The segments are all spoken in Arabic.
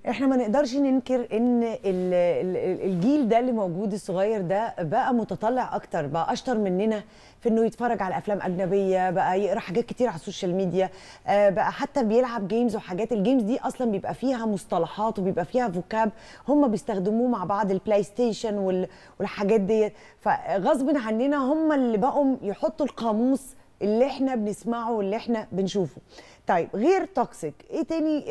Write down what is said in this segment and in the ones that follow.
احنا ما نقدرش ننكر ان الجيل ده اللي موجود الصغير ده بقى متطلع اكتر، بقى اشطر مننا في انه يتفرج على افلام اجنبيه، بقى يقرا حاجات كتير على السوشيال ميديا، بقى حتى بيلعب جيمز وحاجات. الجيمز دي اصلا بيبقى فيها مصطلحات وبيبقى فيها فوكاب هم بيستخدموه مع بعض، البلاي ستيشن والحاجات دي. فغصب عننا هم اللي بقوا يحطوا القاموس اللي احنا بنسمعه واللي احنا بنشوفه. طيب غير توكسيك ايه تاني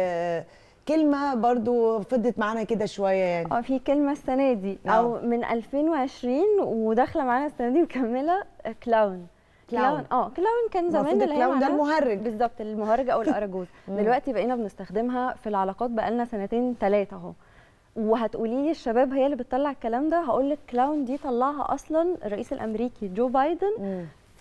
كلمة برضو فضت معانا كده شوية يعني؟ في كلمة السنة دي أو من 2020 وداخلة معانا السنة دي ومكملة، كلاون. كلاون كان زمان اللي هي كلاون ده المهرج بالظبط، المهرج أو الأراجوز. دلوقتي بقينا بنستخدمها في العلاقات بقالنا 2-3 أهو. وهتقولي لي الشباب هي اللي بتطلع الكلام ده، هقول لك كلاون دي طلعها أصلا الرئيس الأمريكي جو بايدن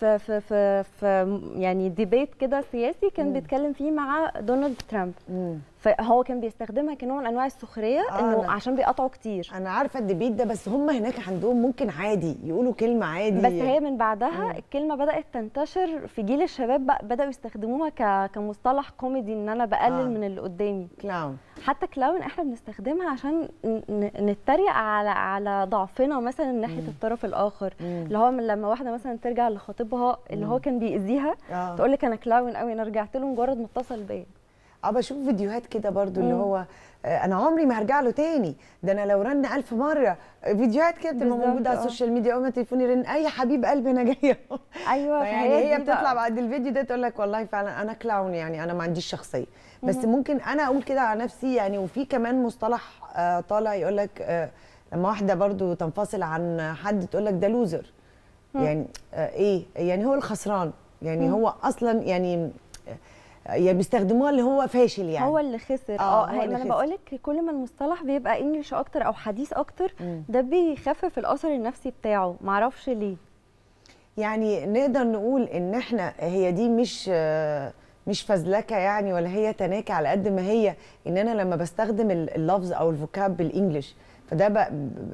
في يعني ديبيت كده سياسي كان بيتكلم فيه مع دونالد ترامب. فهو كان بيستخدمها كنوع من انواع السخريه، انه عشان بيقطعوا كتير. انا عارفه الديبيت ده، بس هم هناك عندهم ممكن عادي يقولوا كلمه عادي، بس هي من بعدها الكلمه بدات تنتشر في جيل الشباب، بداوا يستخدموها كمصطلح كوميدي، ان انا بقلل من اللي قدامي. كلاون. حتى كلاون احنا بنستخدمها عشان نتريق على ضعفنا مثلا ناحيه الطرف الاخر، اللي هو لما واحده مثلا ترجع لخطيبها اللي هو كان بيأذيها تقول لك انا كلاون قوي، انا رجعت له مجرد ما اتصل بيا. بشوف فيديوهات كده برضو اللي هو انا عمري ما هرجع له تاني، ده انا لو رن 1000 مره. فيديوهات كده بتبقى موجوده على السوشيال ميديا، اول ما تليفوني يرن اي حبيب قلبي انا جايه. ايوه يعني هي بتطلع بعد الفيديو ده تقول لك والله فعلا انا كلاون، يعني انا ما عنديش شخصيه. بس ممكن انا اقول كده على نفسي يعني. وفي كمان مصطلح طالع يقول لك لما واحده برضو تنفصل عن حد تقول لك ده لوزر. يعني ايه يعني؟ هو الخسران يعني. هو اصلا يعني بيستخدموها اللي هو فاشل، يعني هو اللي خسر. انا بقول لك كل ما المصطلح بيبقى انجلش اكتر او حديث اكتر ده بيخفف الاثر النفسي بتاعه، معرفش ليه. يعني نقدر نقول ان احنا هي دي مش فزلكه يعني، ولا هي تناكه، على قد ما هي ان انا لما بستخدم اللفظ او الفوكاب بالانجلش فده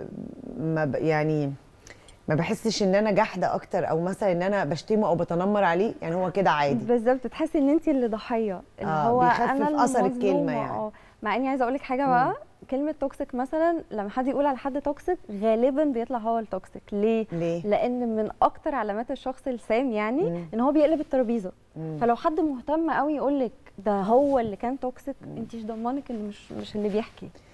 يعني ما بحسش ان انا جحده اكتر، او مثلا ان انا بشتمه او بتنمر عليه، يعني هو كده عادي. بالظبط، تحسي ان انت اللي ضحيه، اللي هو بيخفف اثر الكلمه يعني. مع اني عايزه اقول لك حاجه بقى، كلمه توكسيك مثلا لما حد يقول على حد توكسيك غالبا بيطلع هو التوكسيك. ليه؟ لان من اكتر علامات الشخص السام يعني ان هو بيقلب الترابيزه. فلو حد مهتم قوي يقول لك ده هو اللي كان توكسيك، انت مش ضمنك اللي مش اللي بيحكي.